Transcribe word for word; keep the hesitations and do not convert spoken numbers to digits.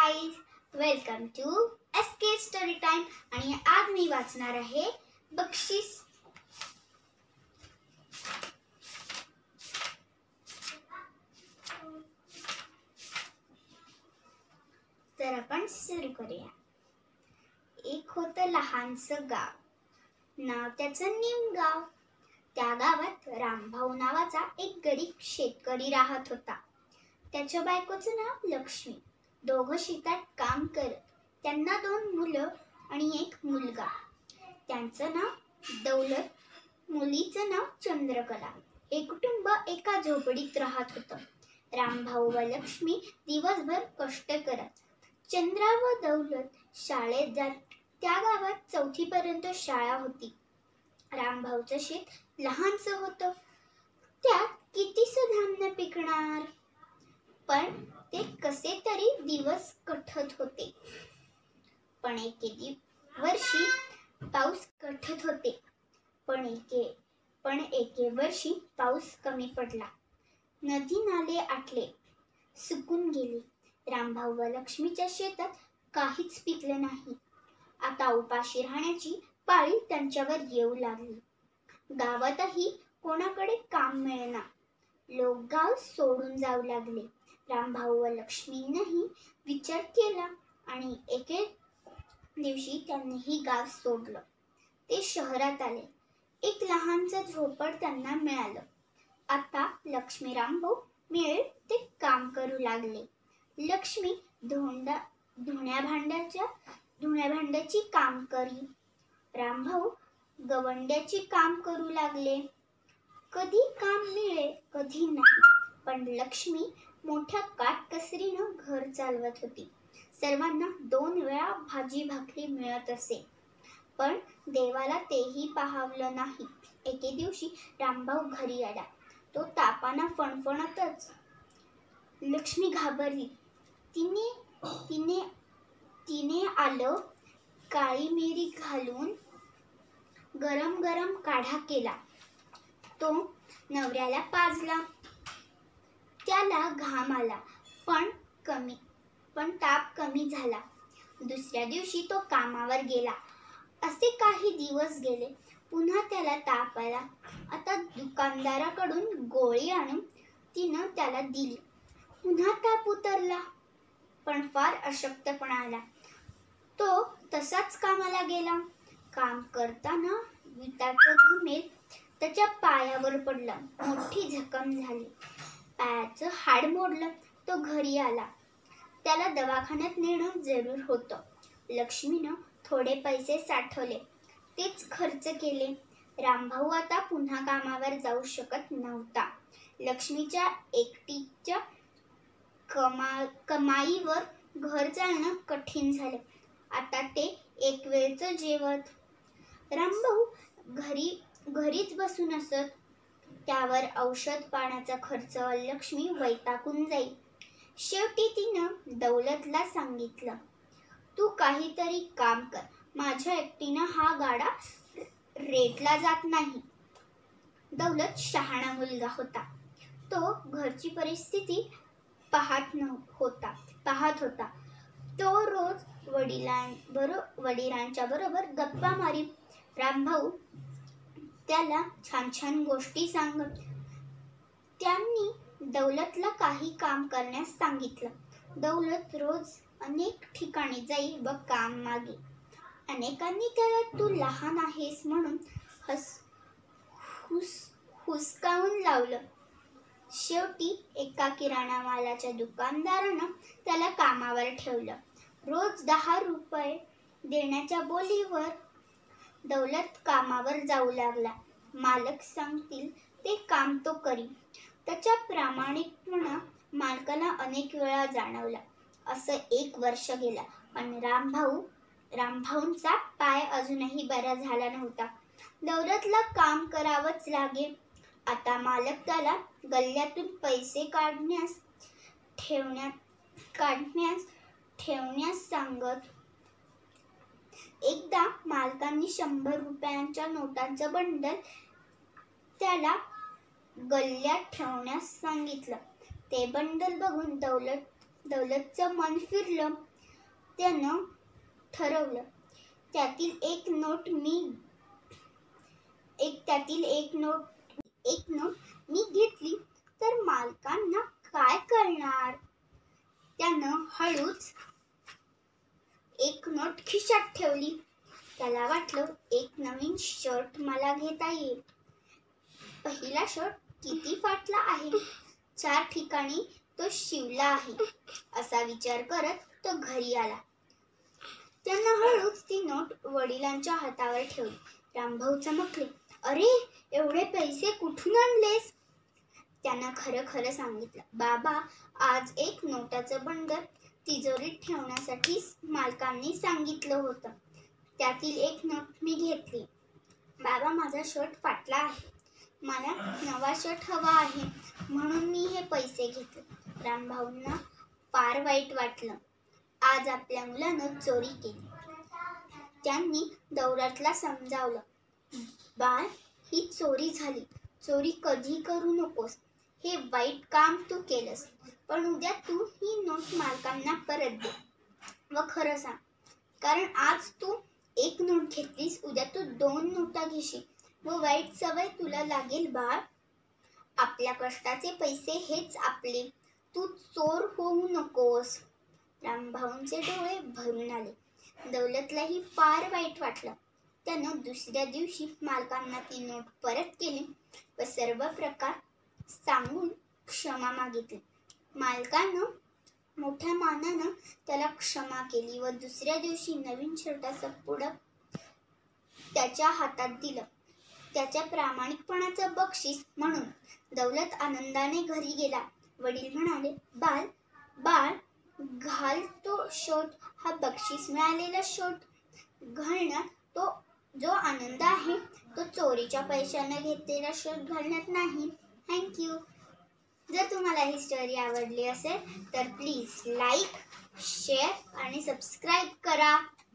Guys, welcome to S K story time. आणि आज मी वाचणार आहे बक्षीस. तर आपण सुरू करूया. एक होतं लहानसं गाव, नाव त्याचं निमगाव. त्या गावात रामभाऊ नावाचा एक गरीब शेतकरी राहत होता. त्याच्या बायकोचं नाव लक्ष्मी. दोघं शेतात काम करत. त्यांना दोन मुलं आणि एक मुलगा. त्यांचं नाव दौलत, मुलीचं नाव चंद्रकला. हे कुटुंब एका झोपडीत राहत होतं. रामभाऊ व लक्ष्मी दिवसभर कष्ट करत. चंद्रा व दौलत शाळेत जात. त्या गावात चौथी पर्यंत शाळा होती. रामभाऊचं शेत लहानसं होतं. त्यात कितीसं धान्य पिकणार, पण ते कसे तरी दिवस कठत होते. पण एके वर्षी पाऊस कठत होते पण एके पण एके वर्षी पाऊस कमी पडला. नदी नाले आटले, सुकून गेले. रामभाऊ व लक्ष्मीच्या शेतात काहीच पिकलं नाही. आता उपाशी राहण्याची पाळी त्यांच्यावर येऊ लागली. गावातही कोणाकडे काम मिळेना. लोक गाव सोडून जाऊ लागले. रामभाऊ व लक्ष्मीनेही विचार केला आणि एके दिवशी त्यांनीही गाव सोडलं. ते शहरात आले. एक लहानचं झोपड त्यांना मिळालं. आता लक्ष्मी रामभाऊ मिळेल ते काम करू लागले. लक्ष्मी धोंडा धुण्या भांड्याच्या धुण्या भांड्याची काम करी. रामभाऊ गवंड्याची काम करू लागले. कधी काम मिळे कधी नाही, पण लक्ष्मी मोठ्या काटकसरीनं घर चालवत होती. सर्वांना दोन वेळा भाजी भाकरी मिळत असे, पण देवाला तेही पाहावलं नाही. एके दिवशी रामभाऊ घरी आला. तो तापानं फणफणतच. लक्ष्मी घाबरली. तिने तिने तिने आलं काळी मिरी घालून गरम गरम काढा केला. तो नवऱ्याला पाजला. त्याला घाम आला, पण कमी पण ताप कमी झाला. दुसऱ्या दिवशी तो कामावर गेला. असे काही दिवस गेले. पुन्हा त्याला ताप आला. आता दुकानदाराकडून गोळी आणून तिनं त्याला दिली. पुन्हा ताप उतरला, पण फार अशक्तपणा आला. तो तसाच कामाला गेला. काम करताना विटाचं घमेल त्याच्या पायावर पडलं. मोठी जखम झाली. पायाचं हाड मोडलं. तो घरी आला. त्याला दवाखान्यात नेणं जरूर होतं. लक्ष्मीनं थोडे पैसे साठवले. तेच खर्च केले. रामभाऊ आता पुन्हा कामावर जाऊ शकत नव्हता. लक्ष्मीच्या एकटीच्या कमा कमाईवर घर चालणं कठीण झालं. आता ते एक वेळचं जेवत. रामभाऊ घरी घरीच बसून असत. त्यावर औषध पाण्याचा खर्च लक्ष्मी वैतागून जाई. शेवटी तिनं दौलतला सांगितलं, तू काहीतरी काम कर. माझ्या एकटीनं हा गाडा रेटला जात नाही. दौलत शहाणा मुलगा होता. तो घरची परिस्थिती पाहत होता पाहत होता तो रोज वडिलांबरोबर वडिलांच्या बरोबर गप्पा मारी. रामभाऊ त्याला छान छान गोष्टी सांगत. त्यांनी दौलतला काही काम करण्यास सांगितलं. दौलत रोज अनेक ठिकाणी जाई व काम मागे. अनेकांनी त्याला तू लहान आहेस म्हणून हस हुस हुसकावून लावलं. शेवटी एका किराणा मालाच्या दुकानदारानं त्याला कामावर ठेवलं. रोज दहा रुपये देण्याच्या बोलीवर दौलत कामावर जाऊ लागला. मालक सांगतील ते काम तो करी. त्याच्या प्रामाणिकपणा मालकाला अनेक वेळा जाणवला. असं एक वर्ष गेला, पण रामभाऊ रामभाऊंचा पाय अजूनही बरा झाला नव्हता. दौलतला काम करावंच लागे. आता मालक त्याला गल्ल्यातून पैसे काढण्यास ठेवण्यात काढण्यास ठेवण्यास सांगत. एकदा मालकांनी शंभर रुपयांच्या नोटांचं बंडल त्याला गल्ल्यात ठेवण्यास सांगितलं. ते बंडल बघून दौलत दौलतचं मन फिरलं. त्यानं ठरवलं त्यातील एक नोट मी एक त्यातील एक नोट एक नोट मी घेतली तर मालकांना काय कळणार. त्यानं हळूच एक नोट खिशात ठेवली. त्याला वाटलं एक नवीन शर्ट मला घेता येईल. पहिला शर्ट किती फाटला आहे, चार ठिकाणी तो शिवला आहे असा विचार करत तो घरी आला. त्यानं हळूच ती नोट वडिलांच्या हातावर ठेवली. रामभाऊ चमकले. अरे, एवढे पैसे कुठून आणलेस. त्यानं खरं खरं सांगितलं. बाबा, आज एक नोटाचं बंडल तिजोरीत ठेवण्यासाठी मालकांनी सांगितलं होतं. त्यातील एक नोट मी घेतली. बाबा, माझा शर्ट फाटला आहे. मला नवा शर्ट हवा आहे म्हणून मी हे पैसे घेतले. रामभाऊंना फार वाईट वाटलं. आज आपल्या मुलानं चोरी केली. त्यांनी दौलतला समजावलं. बाळ, ही चोरी झाली. चोरी कधी करू नकोस. हे वाईट काम तू केलंस, पण उद्या तू ही नोट मालकांना परत दे व खरं सांग. कारण आज तू एक नोट घेतलीस, उद्या तू दोन नोटा घेशील व वाईट सवय तुला लागेल. बाळ, आपल्या कष्टाचे पैसे हेच आपले. तू चोर होऊ नकोस. रामभाऊंचे डोळे भरून आले. दौलतलाही फार वाईट वाटलं. त्यानं दुसऱ्या दिवशी मालकांना ती नोट परत केली व सर्व प्रकार सांगून क्षमा मागितली. मालकानं मोठ्या मानानं त्याला क्षमा केली व दुसऱ्या दिवशी नवीन शर्टाचं पुडक त्याच्या हातात दिलं. त्याच्या प्रामाणिकपणाचं बक्षीस म्हणून दौलत आनंदाने घरी गेला. वडील म्हणाले, बाळ बाळ घाल तो शर्ट. हा बक्षीस मिळालेला शर्ट घालण्यात तो जो आनंद आहे तो चोरीच्या पैशाने घेतलेला शर्ट घालण्यात नाही. थँक्यू. जर तुम्हाला ही स्टोरी आवडली असेल तर प्लीज लाईक, शेअर आणि सबस्क्राईब करा.